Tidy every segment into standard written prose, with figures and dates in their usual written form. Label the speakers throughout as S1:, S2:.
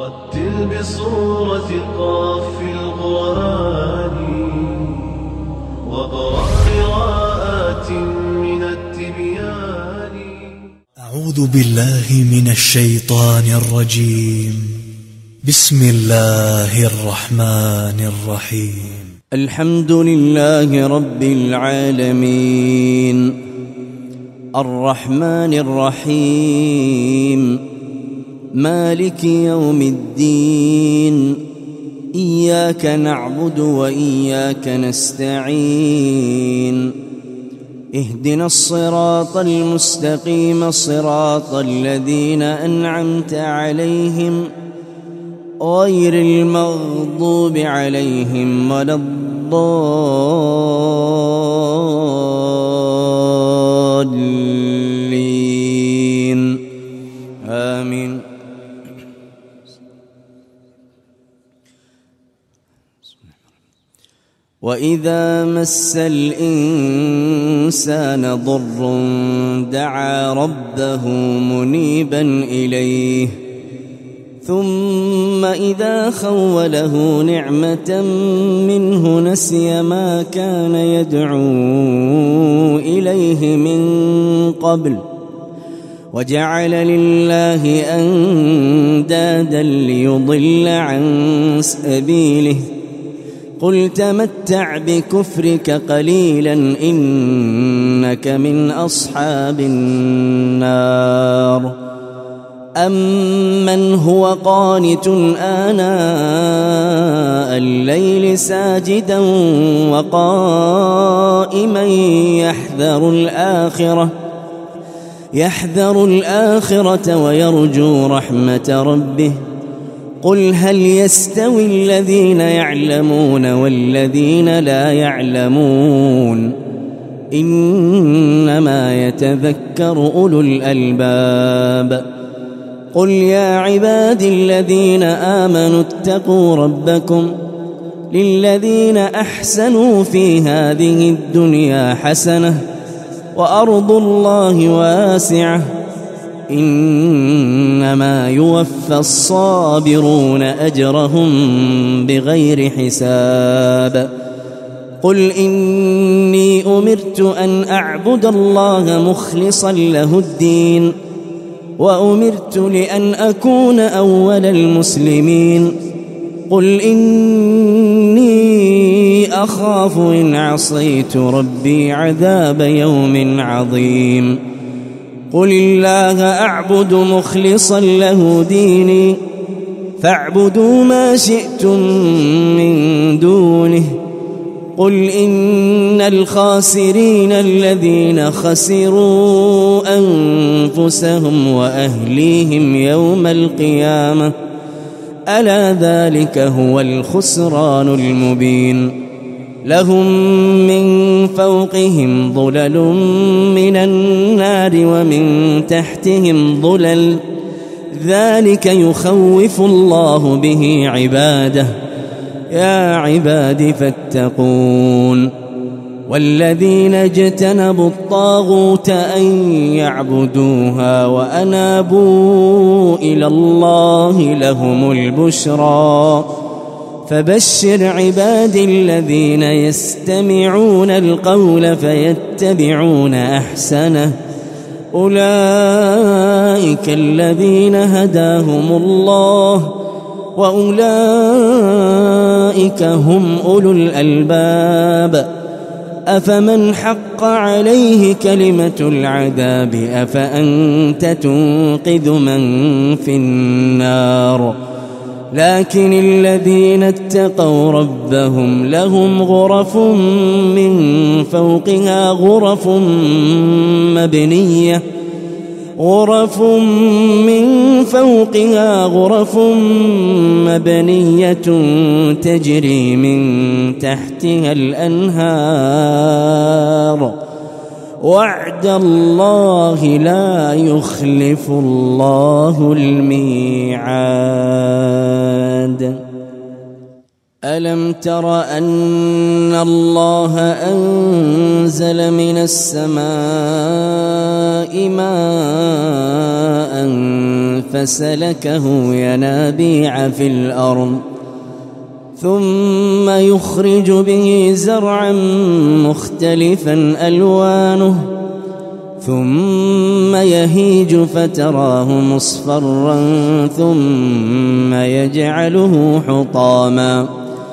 S1: رتل بصورة قاف في القرآن وقرأ قراءات من التبيان.
S2: أعوذ بالله من الشيطان الرجيم. بسم الله الرحمن الرحيم.
S3: الحمد لله رب العالمين الرحمن الرحيم مالك يوم الدين. إياك نعبد وإياك نستعين. اهدنا الصراط المستقيم صراط الذين أنعمت عليهم غير المغضوب عليهم ولا الضالين آمين. وإذا مس الإنسان ضر دعا ربه منيبا إليه ثم إذا خوله نعمة منه نسي ما كان يدعو إليه من قبل وجعل لله أندادا ليضل عن سبيله. قل تمتع بكفرك قليلا إنك من أصحاب النار. أمن هو قانت آناء الليل ساجدا وقائما يحذر الآخرة ويرجو رحمة ربه. قل هل يستوي الذين يعلمون والذين لا يعلمون إنما يتذكر أولو الألباب. قل يا عبادي الذين آمنوا اتقوا ربكم للذين أحسنوا في هذه الدنيا حسنة وأرض الله واسعة إنما يوفى الصابرون أجرهم بغير حساب. قل إني أمرت أن أعبد الله مخلصا له الدين وأمرت لأن أكون أول المسلمين. قل إني أخاف إن عصيت ربي عذاب يوم عظيم. قل الله أعبد مخلصا له ديني فاعبدوا ما شئتم من دونه. قل إن الخاسرين الذين خسروا أنفسهم وأهليهم يوم القيامة ألا ذلك هو الخسران المبين. لهم من فوقهم ظلل من النار ومن تحتهم ظلل ذلك يخوف الله به عباده. يا عباد فاتقون. والذين اجتنبوا الطاغوت أن يعبدوها وأنابوا إلى الله لهم البشرى. فبشر عبادي الذين يستمعون القول فيتبعون أحسنه. أولئك الذين هداهم الله وأولئك هم أولو الألباب. أفمن حق عليه كلمة العذاب أفأنت تنقذ من في النار. لكن الذين اتقوا ربهم لهم غرف من فوقها غرف مبنية تجري من تحتها الأنهار. وعد الله لا يخلف الله الميعاد. ألم تر أن الله أنزل من السماء ماء فسلكه ينابيع في الأرض ثم يخرج به زرعا مختلفا ألوانه ثم يهيج فتراه مصفرا ثم يجعله حطاما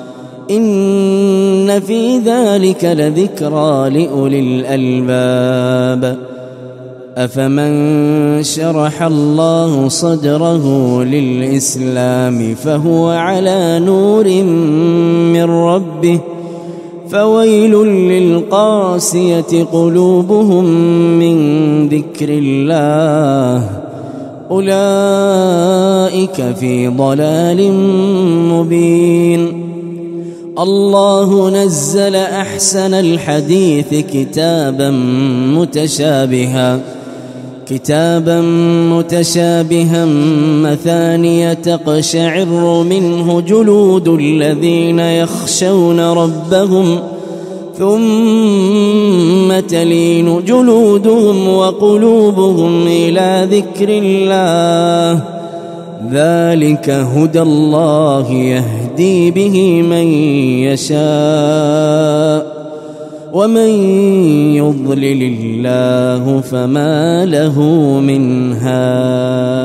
S3: إن في ذلك لذكرى لأولي الألباب أفمن شرح الله صدره للإسلام فهو على نور من ربه فويل للقاسية قلوبهم من ذكر الله أولئك في ضلال مبين الله نزل أحسن الحديث كتابا متشابها مثانية تقشعر منه جلود الذين يخشون ربهم ثم تلين جلودهم وقلوبهم إلى ذكر الله ذلك هدى الله يهدي به من يشاء ومن يضلل الله فما له من هاد